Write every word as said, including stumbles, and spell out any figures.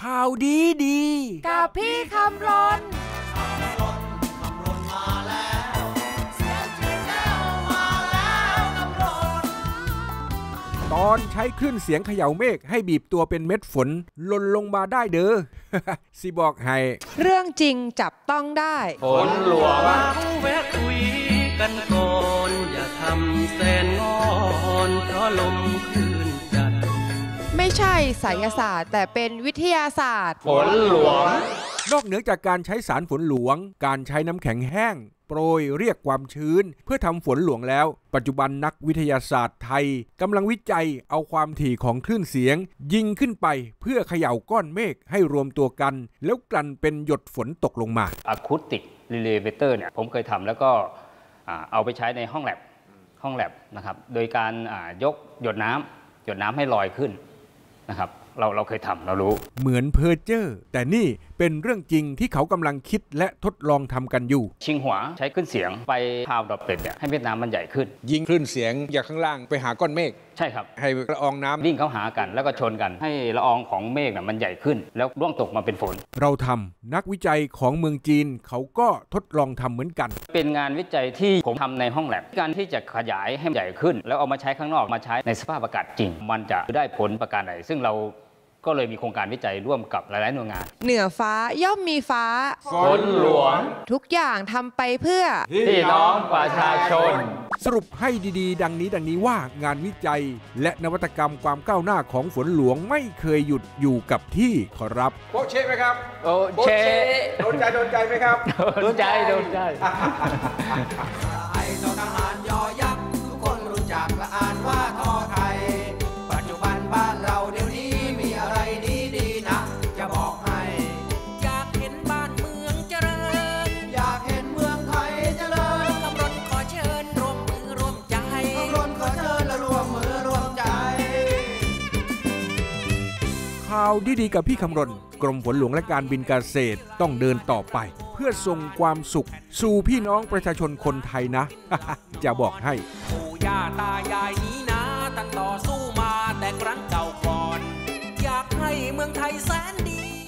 ข่าวดีดีกับพี่คำรนตอนใช้คลื่นเสียงเขย่าเมฆให้บีบตัวเป็นเม็ดฝนหล่นลงมาได้เด้อ สิบอกให้เรื่องจริงจับต้องได้ฝนหลวงแวะคุยกันก่อนอย่าทำแสนงอนเพราะลมคลื่นจัดไม่ใช่ไสยศาสตร์แต่เป็นวิทยาศาสตร์ฝนหลวงนอกเหนือจากการใช้สารฝนหลวงการใช้น้ำแข็งแห้งโปรยเรียกความชื้นเพื่อทำฝนหลวงแล้วปัจจุบันนักวิทยาศาสตร์ไทยกำลังวิจัยเอาความถี่ของคลื่นเสียงยิงขึ้นไปเพื่อเขย่าก้อนเมฆให้รวมตัวกันแล้วกลั่นเป็นหยดฝนตกลงมาอะคูสติกรีเลเวเตอร์เนี่ยผมเคยทำแล้วก็เอาไปใช้ในห้องแลบห้องแลบนะครับโดยการยกหยดน้ำหยดน้ำให้ลอยขึ้นนะครับเราเราเคยทำเรารู้เหมือนเพ้อเจ้อแต่นี่เป็นเรื่องจริงที่เขากำลังคิดและทดลองทำกันอยู่ชิงหัวใช้คลื่นเสียงไปพาวดรอปเลตเนี่ยให้เม็ดน้ำมันใหญ่ขึ้นยิงคลื่นเสียงจากข้างล่างไปหาก้อนเมฆใช่ครับให้ละอองน้ำวิ่งเข้าหากันแล้วก็ชนกันให้ละอองของเมฆเนี่ยมันใหญ่ขึ้นแล้วร่วงตกมาเป็นฝนเราทำนักวิจัยของเมืองจีนเขาก็ทดลองทำเหมือนกันเป็นงานวิจัยที่ผมทำในห้องแลบการที่จะขยายให้ใหญ่ขึ้นแล้วเอามาใช้ข้างนอกมาใช้ในสภาพอากาศจริงมันจะได้ผลประการใดซึ่งเราก็เลยมีโครงการวิจัยร่วมกับหลายๆหน่วยงานเหนือฟ้าย่อมมีฟ้าฝนหลวงทุกอย่างทำไปเพื่อพี่น้องประชาชนสรุปให้ดีๆดังนี้ดังนี้ว่างานวิจัยและนวัตกรรมความก้าวหน้าของฝนหลวงไม่เคยหยุดอยู่กับที่ขอรับโป๊ะเช๊ะไหมครับโป๊ะเช๊ะโดนใจโดนใจไหมครับโดนใจโดนใจไอ้ทหารยอยักษ์ทุกคนรู้จักและอ่านว่าทอไทยปัจจุบันบ้านเราเดี๋ยวนี้มีอะไรดีดีนะจะบอกให้อยากเห็นบ้านเมืองเจริญอยากเห็นเมืองไทยเจริญกำรนขอเชิญร่วมมือร่วมใจกำรนขอเชิญและร่วมมือร่วมใจข่าวดีๆกับพี่คำรณกรมฝนหลวงและการบินเกษตรต้องเดินต่อไปเพื่อส่งความสุขสู่พี่น้องประชาชนคนไทยนะ จะบอกให้ปู่ย่าตายายนี้นะตั้งต่อสู้มาแต่ครั้งเก่าก่อนอยากให้เมืองไทยแสนดี